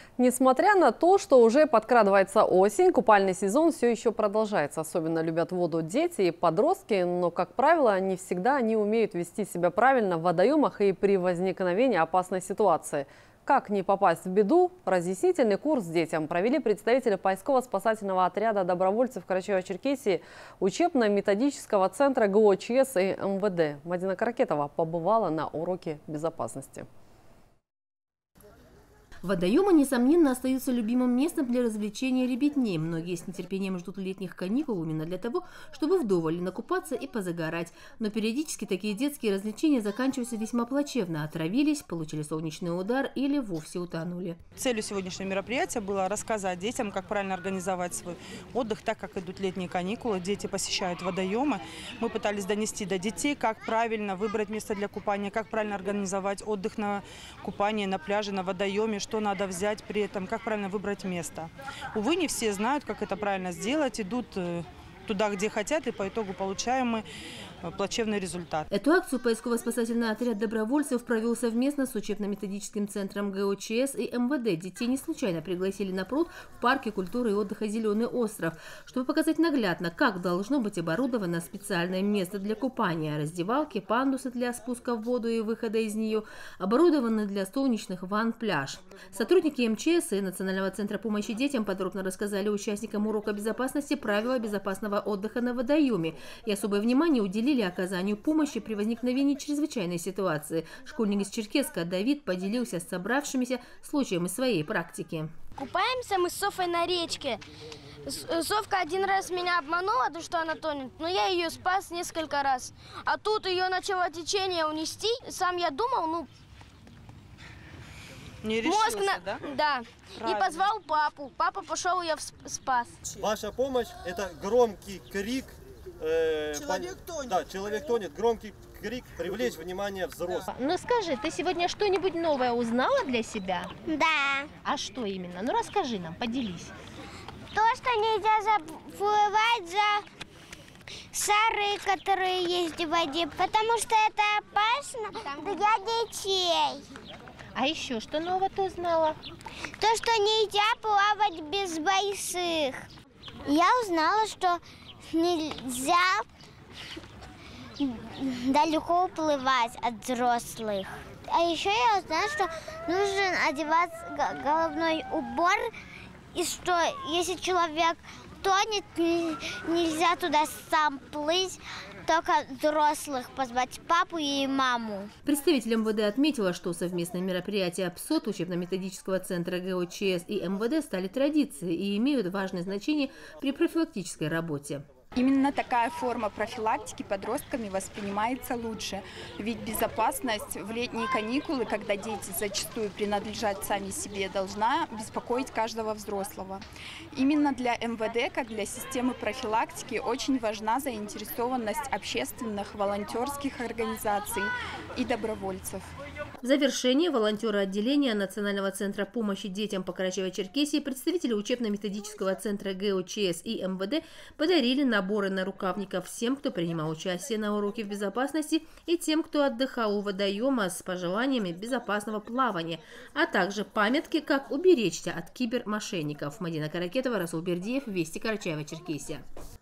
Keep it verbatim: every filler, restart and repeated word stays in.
Несмотря на то, что уже подкрадывается осень, купальный сезон все еще продолжается. Особенно любят воду дети и подростки, но, как правило, не всегда они умеют вести себя правильно в водоемах и при возникновении опасной ситуации. Как не попасть в беду, разъяснительный курс детям провели представители поисково-спасательного отряда добровольцев Карачаево-Черкесии учебно-методического центра ГОЧС и МВД. Мадина Каракетова побывала на уроке безопасности. Водоемы, несомненно, остаются любимым местом для развлечения ребятней. Многие с нетерпением ждут летних каникул именно для того, чтобы вдоволь накупаться и позагорать. Но периодически такие детские развлечения заканчиваются весьма плачевно. Отравились, получили солнечный удар или вовсе утонули. Целью сегодняшнего мероприятия было рассказать детям, как правильно организовать свой отдых, так как идут летние каникулы. Дети посещают водоемы. Мы пытались донести до детей, как правильно выбрать место для купания, как правильно организовать отдых на купании, на пляже, на водоеме, что надо взять при этом, как правильно выбрать место. Увы, не все знают, как это правильно сделать, идут туда, где хотят, и по итогу получаем мы плачевный результат. Эту акцию поисково-спасательный отряд добровольцев провел совместно с учебно-методическим центром ГОЧС и МВД. Детей не случайно пригласили на пруд в парке культуры и отдыха «Зеленый остров», чтобы показать наглядно, как должно быть оборудовано специальное место для купания. Раздевалки, пандусы для спуска в воду и выхода из нее, оборудованный для солнечных ванн пляж. Сотрудники МЧС и Национального центра помощи детям подробно рассказали участникам урока безопасности правила безопасного отдыха на водоеме и особое внимание уделили оказанию помощи при возникновении чрезвычайной ситуации. Школьник из Черкесска Давид поделился с собравшимися случаем из своей практики. Купаемся мы с Софой на речке. Совка один раз меня обманула, то что она тонет, но я ее спас несколько раз. А тут ее начало течение унести. Сам я думал, ну... Не решился, мозг на... да? Да. Правильно. И позвал папу. Папа пошел, ее спас. Ваша помощь – это громкий крик. Э, человек тонет. Да, человек тонет. Громкий крик, привлечь внимание взрослых. Ну скажи, ты сегодня что-нибудь новое узнала для себя? Да. А что именно? Ну расскажи нам, поделись. То, что нельзя заплывать за шары, которые есть в воде, потому что это опасно для детей. А еще что нового ты узнала? То, что нельзя плавать без больших. Я узнала, что нельзя далеко уплывать от взрослых. А еще я узнала, что нужен одевать головной убор, и что если человек тонет, нельзя туда сам плыть, только взрослых позвать, папу и маму. Представитель МВД отметила, что совместные мероприятия ПСОТ, учебно-методического центра ГОЧС и МВД стали традицией и имеют важное значение при профилактической работе. Именно такая форма профилактики подростками воспринимается лучше. Ведь безопасность в летние каникулы, когда дети зачастую принадлежат сами себе, должна беспокоить каждого взрослого. Именно для МВД, как для системы профилактики, очень важна заинтересованность общественных, волонтерских организаций и добровольцев. В завершении волонтеры отделения Национального центра помощи детям по Карачаево-Черкесии, представители учебно-методического центра ГОЧС и МВД подарили наборы нарукавников всем, кто принимал участие на уроке в безопасности, и тем, кто отдыхал у водоема с пожеланиями безопасного плавания, а также памятки, как уберечься от кибермошенников. Мадина Каракетова, Расул Бердиев, Вести, Карачаево-Черкесия.